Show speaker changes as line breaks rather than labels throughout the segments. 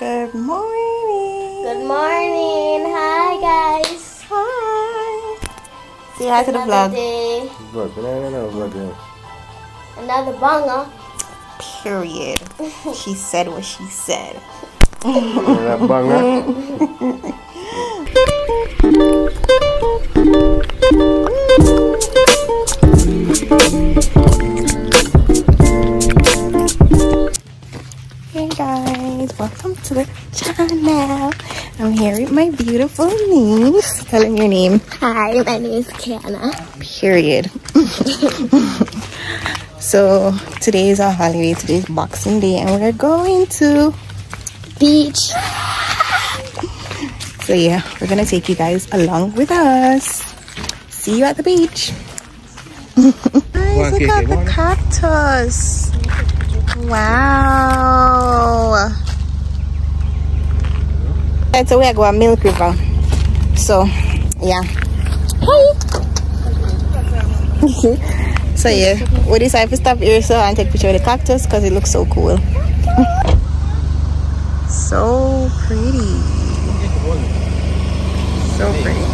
Good morning.
Good morning. Hi guys.
Hi. Say hi to the vlog.
Day. Another banger.
Period. She said what she said.
Banger.
Hey guys, welcome to the channel. I'm here with my beautiful niece. Tell him your name.
Hi, my name is Kiana.
Period. So today is our holiday. Today is Boxing Day and we're going to
Beach.
So yeah, we're gonna take you guys along with us. See you at the beach. Guys, look at the cactus. Wow. Right, so we're going to Milk River. So yeah. Hey. So yeah, we decided to stop here so and take a picture of the cactus because it looks so cool. So pretty. So pretty.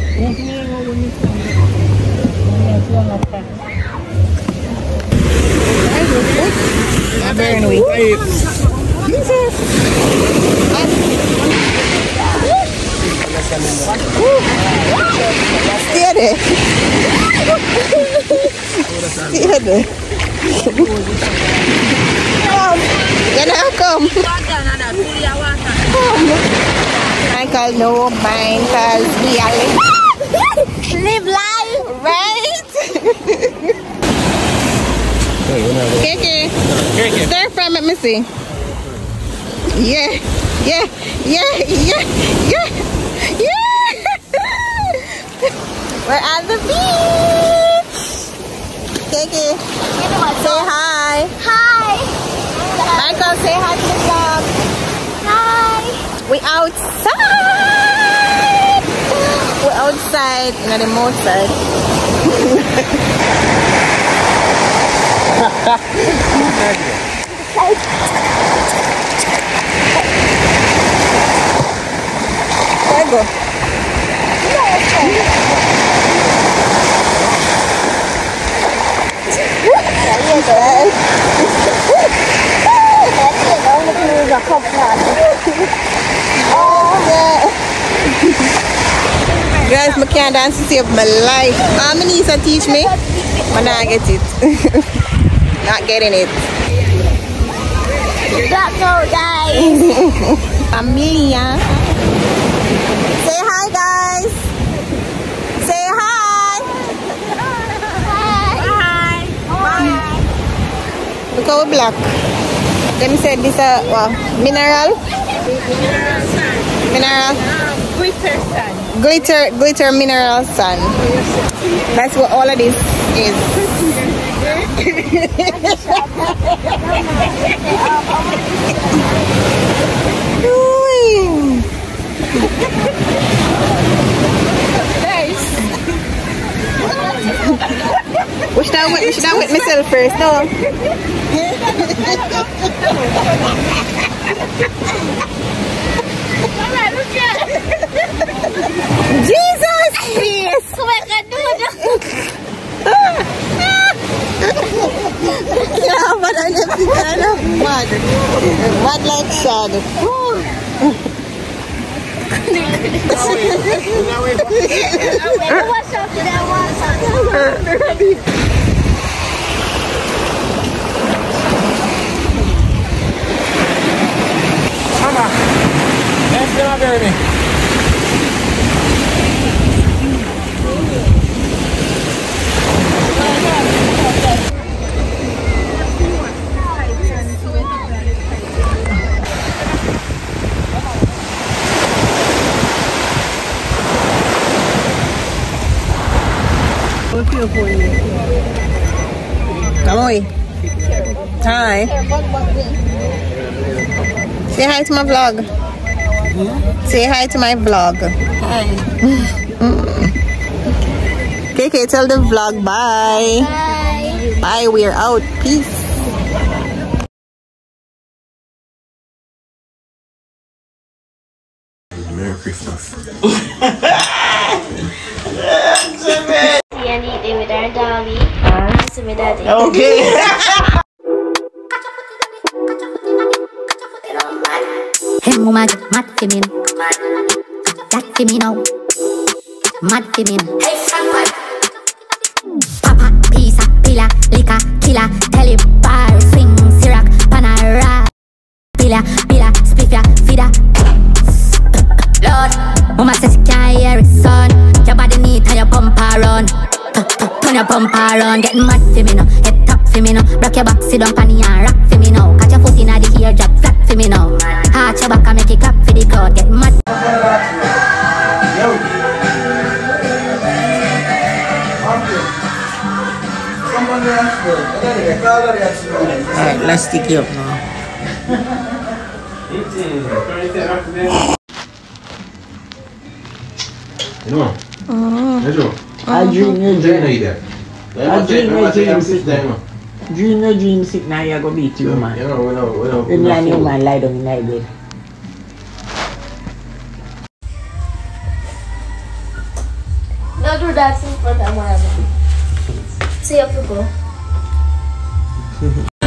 I'm very weak. Stay there. Stay there. Come. Can I come? Michael, no mind, cause we are live life, right? Kiki, stir fry, let me see. Yeah. We're at the beach. Kiki, say hi.
Hi.
Michael, say hi to the vlog.
Hi.
We outside. We're outside, not the outside. There you go. Guys, I can't dance to save my life. How many used to teach me? But now I get it. Not getting it.
Let's go, guys.
Amelia. Say hi, guys. Say hi.
Hi.
Look how black. Them said this mineral. Mineral.
Glitter sun.
Glitter mineral sand. That's what all of this is.
Nice.
We should have with myself first, no? Jesus! Yes! Yeah, but I never kind of mad. Mad like sad.
Mama, let's go, baby.
Amoy. Hi. Say hi to my vlog. Say hi to my vlog.
Hi.
Okay, tell the vlog bye.
Bye.
Bye, we're out. Peace.
Merry Christmas.
And eating with our doggy. So my daddy.
Okay.
Hey, mama, mad for me. That for me now. Mad for me. Papa, pizza, pilla, liquor, killer, telly, bar, swing, syrup, panara. Pilla, spiffia, feeder. Lord, mama says she can't hear it, son. Your body neat and your bumper run. Turn your bumper run, getting mad for me now. Head top for me now. Rock your back, sit down, panny and rock for me now. Catch your foot in the ear, drop flat for me now. Arch your back and make it clap for the crowd. Get mad.
Alright, let's stick it up now.
You know?
I dream your dream. I dream your dream sick. Dream your dream sick now you're gonna beat you, man.
You know, we know.
When you and your man lie down in that bed.
Don't do that in front of my mother. See you, people.